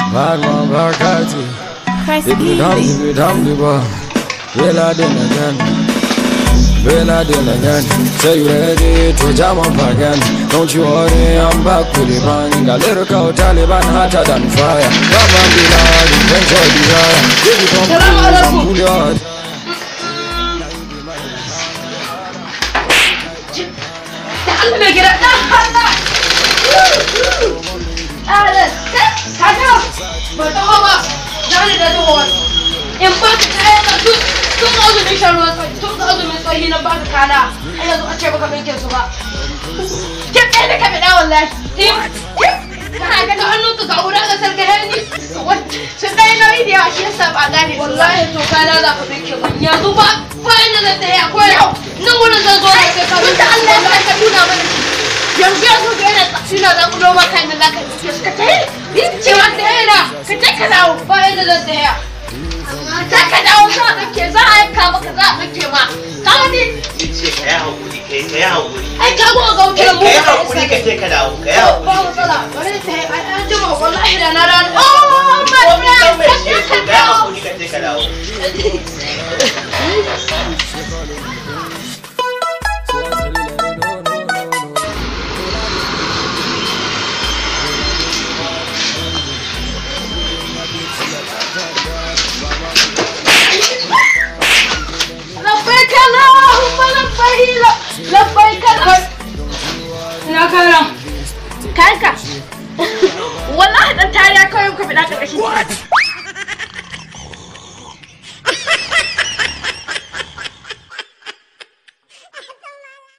Bad man, Barkati. If you dumb the bar, Bella din again. Bella din again. Say you ready to jam up again. Don't you worry, I'm back with the bang. A little cow Taliban hotter than fire. Come on, be loud, quench your desire. If you come to some pull your heart. In ba ka kaya ka tun azumin shan ruwan tsayi tun azumin tsayi na ba ka kana a yanzu a ce baka minke su ba ke tsaye da ka bida wallahi kana ga hannun ka ga wurin ga sarka hannu su ɗaya nauyi da yawa shi yasa ba gane wallahi to kana za ka minke ba yanzu ba inda zai tsaye akwai yau nan wurin zan zo da kai ka mutu Allah ya ka nuna mana yanzu ga yana tsina za ku noma kan da za ka yi ka tsaye cewa tsaye na ka ce ka dawo ba inda zan tsaye za ka dawo za a kake za a yanka maka za a kake ma ka wani ce ka yi haƙuri ka yi haƙuri ai ka go ga wutar mu ka yi haƙuri ka ce ka dawo ka yi haƙuri ba matsala bari ta yi an jima wallahi da na rana oh my friend ka yi haƙuri ka ce ka dawo لبيك اللهم لبيك ina kana kanka wallahi dan tariya kawai ka fada karkashin